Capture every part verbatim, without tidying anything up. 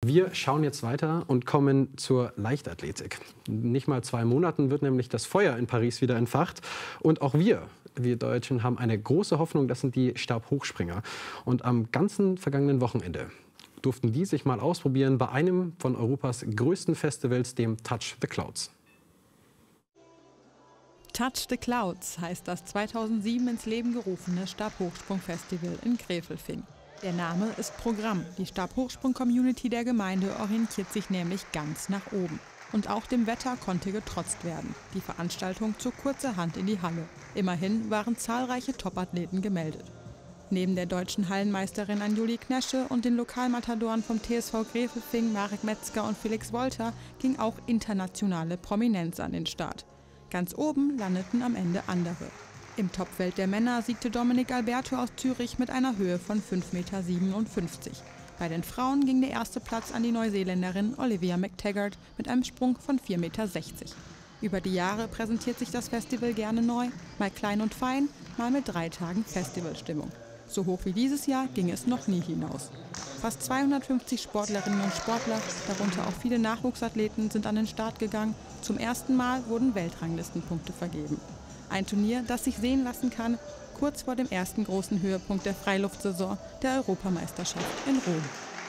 Wir schauen jetzt weiter und kommen zur Leichtathletik. Nicht mal zwei Monaten wird nämlich das Feuer in Paris wieder entfacht. Und auch wir, wir Deutschen, haben eine große Hoffnung, das sind die Stabhochspringer. Und am ganzen vergangenen Wochenende durften die sich mal ausprobieren bei einem von Europas größten Festivals, dem Touch the Clouds. Touch the Clouds heißt das zweitausendsieben ins Leben gerufene Stabhochsprung-Festival in Gräfelfing. Der Name ist Programm. Die Stabhochsprung-Community der Gemeinde orientiert sich nämlich ganz nach oben. Und auch dem Wetter konnte getrotzt werden. Die Veranstaltung zog kurzerhand in die Halle. Immerhin waren zahlreiche Topathleten gemeldet. Neben der deutschen Hallenmeisterin Anjuli Knesche und den Lokalmatadoren vom T S V Gräfelfing, Marek Metzger und Felix Wolter, ging auch internationale Prominenz an den Start. Ganz oben landeten am Ende andere. Im Topfeld der Männer siegte Dominik Alberto aus Zürich mit einer Höhe von fünf Komma siebenundfünfzig Meter. Bei den Frauen ging der erste Platz an die Neuseeländerin Olivia McTaggart mit einem Sprung von vier Komma sechzig Meter. Über die Jahre präsentiert sich das Festival gerne neu, mal klein und fein, mal mit drei Tagen Festivalstimmung. So hoch wie dieses Jahr ging es noch nie hinaus. Fast zweihundertfünfzig Sportlerinnen und Sportler, darunter auch viele Nachwuchsathleten, sind an den Start gegangen. Zum ersten Mal wurden Weltranglistenpunkte vergeben. Ein Turnier, das sich sehen lassen kann, kurz vor dem ersten großen Höhepunkt der Freiluftsaison, der Europameisterschaft in Rom.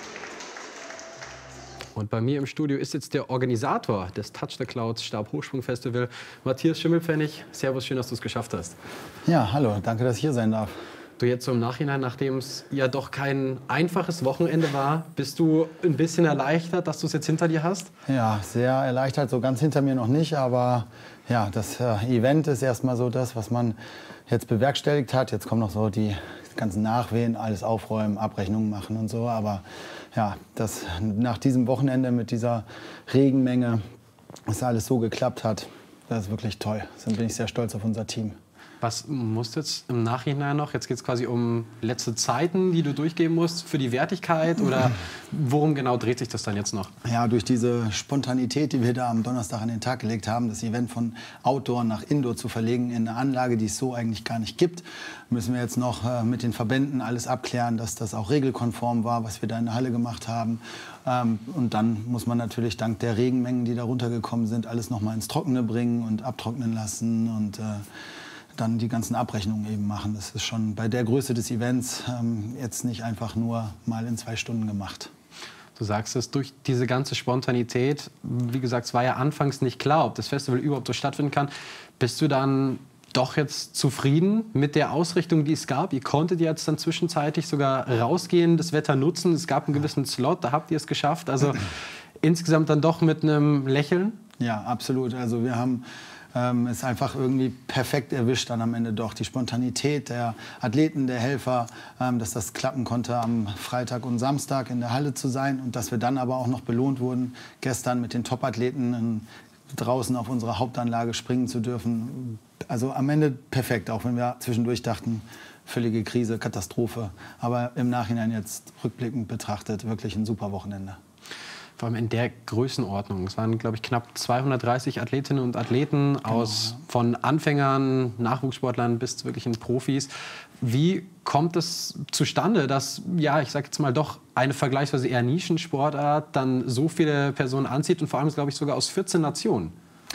Und bei mir im Studio ist jetzt der Organisator des Touch the Clouds Stabhochsprung-Festival, Matthias Schimmelpfennig. Servus, schön, dass du es geschafft hast. Ja, hallo, danke, dass ich hier sein darf. Du, jetzt so im Nachhinein, nachdem es ja doch kein einfaches Wochenende war, bist du ein bisschen erleichtert, dass du es jetzt hinter dir hast? Ja, sehr erleichtert, so ganz hinter mir noch nicht, aber ja, das äh, Event ist erstmal so das, was man jetzt bewerkstelligt hat. Jetzt kommen noch so die ganzen Nachwehen, alles aufräumen, Abrechnungen machen und so, aber ja, das nach diesem Wochenende mit dieser Regenmenge, dass alles so geklappt hat, das ist wirklich toll. Deswegen bin ich sehr stolz auf unser Team. Was musst du jetzt im Nachhinein noch? Jetzt geht es quasi um letzte Zeiten, die du durchgeben musst für die Wertigkeit? Oder worum genau dreht sich das dann jetzt noch? Ja, durch diese Spontanität, die wir da am Donnerstag an den Tag gelegt haben, das Event von Outdoor nach Indoor zu verlegen in eine Anlage, die es so eigentlich gar nicht gibt, müssen wir jetzt noch äh, mit den Verbänden alles abklären, dass das auch regelkonform war, was wir da in der Halle gemacht haben. Ähm, und dann muss man natürlich dank der Regenmengen, die da runtergekommen sind, alles noch mal ins Trockene bringen und abtrocknen lassen und äh, dann die ganzen Abrechnungen eben machen. Das ist schon bei der Größe des Events ähm, jetzt nicht einfach nur mal in zwei Stunden gemacht. Du sagst es, durch diese ganze Spontanität, wie gesagt, es war ja anfangs nicht klar, ob das Festival überhaupt so stattfinden kann. Bist du dann doch jetzt zufrieden mit der Ausrichtung, die es gab? Ihr konntet jetzt dann zwischenzeitlich sogar rausgehen, das Wetter nutzen. Es gab einen gewissen Slot, da habt ihr es geschafft. Also insgesamt dann doch mit einem Lächeln? Ja, absolut. Also wir haben ähm, es einfach irgendwie perfekt erwischt dann am Ende doch. Die Spontanität der Athleten, der Helfer, ähm, dass das klappen konnte, am Freitag und Samstag in der Halle zu sein und dass wir dann aber auch noch belohnt wurden, gestern mit den Top-Athleten in, draußen auf unserer Hauptanlage springen zu dürfen. Also am Ende perfekt, auch wenn wir zwischendurch dachten, völlige Krise, Katastrophe. Aber im Nachhinein jetzt rückblickend betrachtet wirklich ein super Wochenende. Vor allem in der Größenordnung. Es waren, glaube ich, knapp zweihundertdreißig Athletinnen und Athleten aus genau, ja. von Anfängern, Nachwuchssportlern bis zu wirklichen Profis. Wie kommt es zustande, dass, ja, ich sage jetzt mal doch eine vergleichsweise eher Nischensportart dann so viele Personen anzieht und vor allem, glaube ich, sogar aus vierzehn Nationen?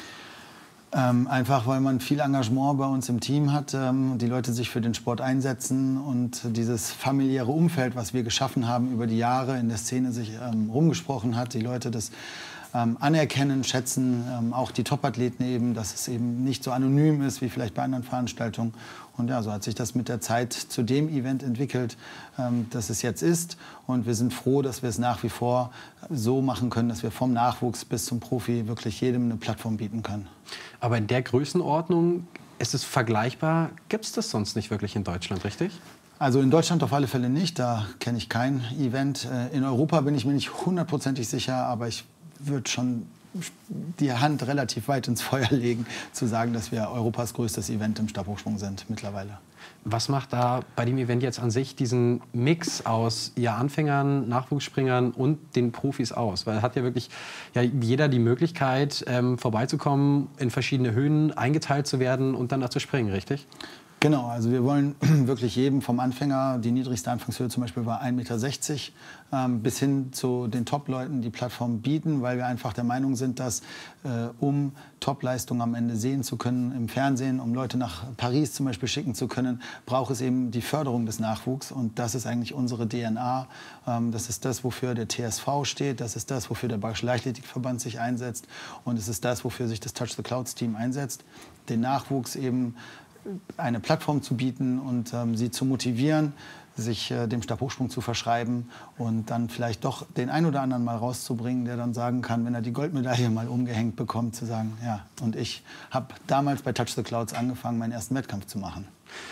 Ähm, einfach, weil man viel Engagement bei uns im Team hat, ähm, die Leute sich für den Sport einsetzen und dieses familiäre Umfeld, was wir geschaffen haben über die Jahre in der Szene sich ähm, rumgesprochen hat, die Leute das ähm, anerkennen, schätzen, ähm, auch die Topathleten eben, dass es eben nicht so anonym ist wie vielleicht bei anderen Veranstaltungen. Und ja, so hat sich das mit der Zeit zu dem Event entwickelt, ähm, das es jetzt ist. Und wir sind froh, dass wir es nach wie vor so machen können, dass wir vom Nachwuchs bis zum Profi wirklich jedem eine Plattform bieten können. Aber in der Größenordnung ist es vergleichbar, gibt es das sonst nicht wirklich in Deutschland, richtig? Also in Deutschland auf alle Fälle nicht, da kenne ich kein Event. In Europa bin ich mir nicht hundertprozentig sicher, aber ich würde schon die Hand relativ weit ins Feuer legen, zu sagen, dass wir Europas größtes Event im Stabhochsprung sind mittlerweile. Was macht da bei dem Event jetzt an sich diesen Mix aus ja, Anfängern, Nachwuchsspringern und den Profis aus? Weil hat ja wirklich ja, jeder die Möglichkeit, ähm, vorbeizukommen, in verschiedene Höhen eingeteilt zu werden und dann da zu springen, richtig? Genau, also wir wollen wirklich jedem vom Anfänger, die niedrigste Anfangshöhe zum Beispiel war ein Meter sechzig, ähm, bis hin zu den Top-Leuten die Plattform bieten, weil wir einfach der Meinung sind, dass äh, um Top-Leistungen am Ende sehen zu können im Fernsehen, um Leute nach Paris zum Beispiel schicken zu können, braucht es eben die Förderung des Nachwuchs. Und das ist eigentlich unsere D N A. Ähm, das ist das, wofür der T S V steht. Das ist das, wofür der Bayerische Leichtathletikverband sich einsetzt. Und es ist das, wofür sich das Touch the Clouds-Team einsetzt. Den Nachwuchs eben eine Plattform zu bieten und ähm, sie zu motivieren, sich äh, dem Stabhochsprung zu verschreiben und dann vielleicht doch den einen oder anderen mal rauszubringen, der dann sagen kann, wenn er die Goldmedaille mal umgehängt bekommt, zu sagen, ja, und ich habe damals bei Touch the Clouds angefangen, meinen ersten Wettkampf zu machen.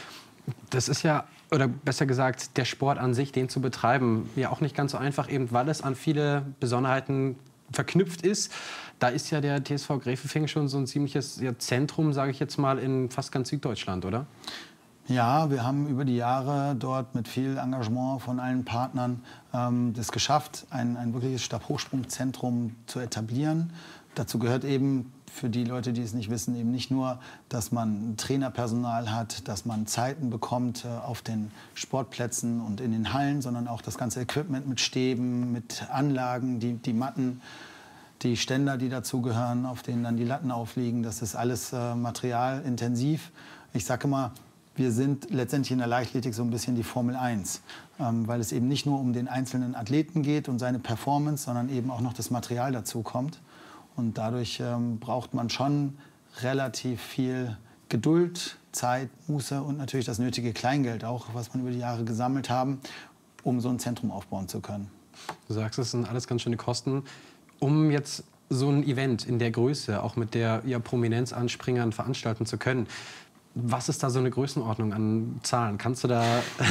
Das ist ja, oder besser gesagt, der Sport an sich, den zu betreiben, ja auch nicht ganz so einfach, eben weil es an viele Besonderheiten verknüpft ist. Da ist ja der T S V Gräfelfing schon so ein ziemliches ja, Zentrum, sage ich jetzt mal, in fast ganz Süddeutschland, oder? Ja, wir haben über die Jahre dort mit viel Engagement von allen Partnern ähm, das geschafft, ein, ein wirkliches Stabhochsprungzentrum zu etablieren. Dazu gehört eben, für die Leute, die es nicht wissen, eben nicht nur, dass man Trainerpersonal hat, dass man Zeiten bekommt äh, auf den Sportplätzen und in den Hallen, sondern auch das ganze Equipment mit Stäben, mit Anlagen, die, die Matten, die Ständer, die dazugehören, auf denen dann die Latten aufliegen. Das ist alles äh, materialintensiv. Ich sage immer, wir sind letztendlich in der Leichtathletik so ein bisschen die Formel eins, ähm, weil es eben nicht nur um den einzelnen Athleten geht und seine Performance, sondern eben auch noch das Material dazu kommt. Und dadurch ähm, braucht man schon relativ viel Geduld, Zeit, Muße und natürlich das nötige Kleingeld auch, was man über die Jahre gesammelt haben, um so ein Zentrum aufbauen zu können. Du sagst, das sind alles ganz schöne Kosten. Um jetzt so ein Event in der Größe, auch mit der ja, Prominenz an Springern veranstalten zu können, was ist da so eine Größenordnung an Zahlen? Kannst du da...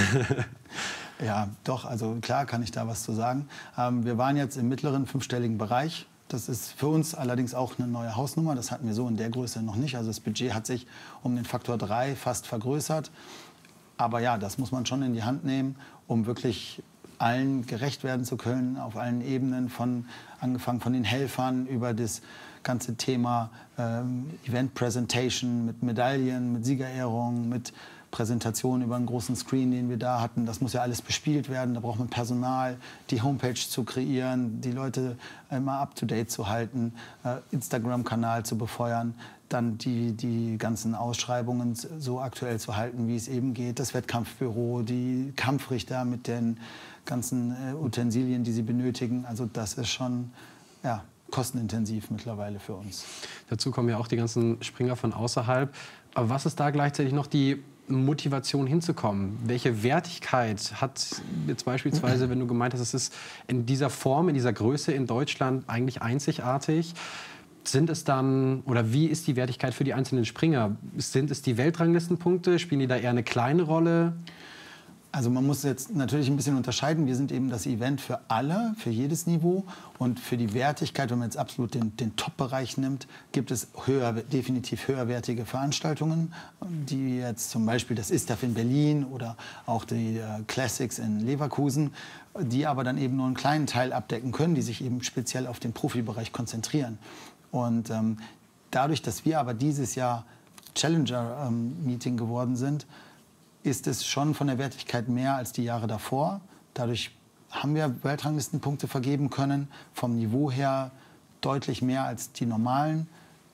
Ja, doch, also klar kann ich da was zu sagen. Ähm, wir waren jetzt im mittleren fünfstelligen Bereich. Das ist für uns allerdings auch eine neue Hausnummer. Das hatten wir so in der Größe noch nicht. Also das Budget hat sich um den Faktor drei fast vergrößert. Aber ja, das muss man schon in die Hand nehmen, um wirklich allen gerecht werden zu können, auf allen Ebenen, von, angefangen von den Helfern über das ganze Thema ähm, Event Presentation mit Medaillen, mit Siegerehrungen, mit Präsentationen über einen großen Screen, den wir da hatten. Das muss ja alles bespielt werden, da braucht man Personal, die Homepage zu kreieren, die Leute immer up-to-date zu halten, äh, Instagram-Kanal zu befeuern, dann die, die ganzen Ausschreibungen so aktuell zu halten, wie es eben geht, das Wettkampfbüro, die Kampfrichter mit den ganzen äh, Utensilien, die sie benötigen. Also das ist schon ja, kostenintensiv mittlerweile für uns. Dazu kommen ja auch die ganzen Springer von außerhalb. Aber was ist da gleichzeitig noch die Motivation hinzukommen? Welche Wertigkeit hat jetzt beispielsweise, wenn du gemeint hast, es ist in dieser Form, in dieser Größe in Deutschland eigentlich einzigartig? Sind es dann, oder wie ist die Wertigkeit für die einzelnen Springer? Sind es die Weltranglistenpunkte? Spielen die da eher eine kleine Rolle? Also man muss jetzt natürlich ein bisschen unterscheiden. Wir sind eben das Event für alle, für jedes Niveau. Und für die Wertigkeit, wenn man jetzt absolut den, den Top-Bereich nimmt, gibt es höher, definitiv höherwertige Veranstaltungen, die jetzt zum Beispiel das I S T A F in Berlin oder auch die äh, Classics in Leverkusen, die aber dann eben nur einen kleinen Teil abdecken können, die sich eben speziell auf den Profibereich konzentrieren. Und ähm, dadurch, dass wir aber dieses Jahr Challenger-Meeting ähm, geworden sind, ist es schon von der Wertigkeit mehr als die Jahre davor. Dadurch haben wir Weltranglistenpunkte vergeben können, vom Niveau her deutlich mehr als die normalen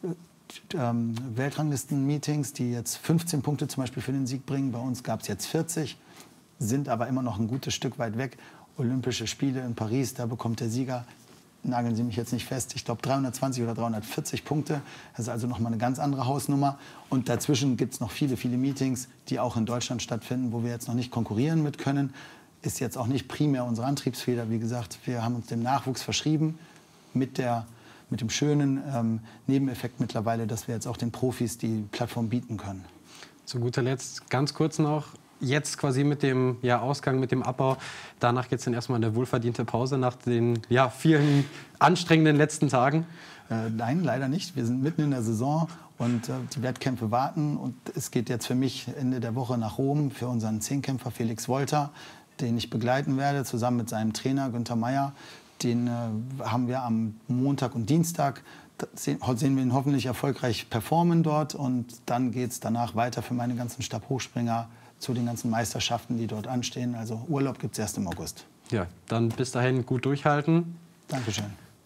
ähm, Weltranglisten-Meetings, die jetzt fünfzehn Punkte zum Beispiel für den Sieg bringen. Bei uns gab es jetzt vierzig, sind aber immer noch ein gutes Stück weit weg. Olympische Spiele in Paris, da bekommt der Sieger, nageln Sie mich jetzt nicht fest, ich glaube dreihundertzwanzig oder dreihundertvierzig Punkte. Das ist also noch mal eine ganz andere Hausnummer. Und dazwischen gibt es noch viele, viele Meetings, die auch in Deutschland stattfinden, wo wir jetzt noch nicht konkurrieren mit können. Ist jetzt auch nicht primär unsere Antriebsfeder. Wie gesagt, wir haben uns dem Nachwuchs verschrieben mit, der, mit dem schönen ähm, Nebeneffekt mittlerweile, dass wir jetzt auch den Profis die Plattform bieten können. Zu guter Letzt ganz kurz noch. Jetzt quasi mit dem ja, Ausgang, mit dem Abbau. Danach geht es dann erstmal eine wohlverdiente Pause nach den ja, vielen anstrengenden letzten Tagen. Äh, nein, leider nicht. Wir sind mitten in der Saison und äh, die Wettkämpfe warten. Und es geht jetzt für mich Ende der Woche nach Rom für unseren Zehnkämpfer Felix Wolter, den ich begleiten werde, zusammen mit seinem Trainer Günther Meier. den äh, haben wir am Montag und Dienstag. Sehen, sehen wir ihn hoffentlich erfolgreich performen dort. Und dann geht es danach weiter für meine ganzen Stabhochspringer zu den ganzen Meisterschaften, die dort anstehen. Also Urlaub gibt es erst im August. Ja, dann bis dahin gut durchhalten. Dankeschön.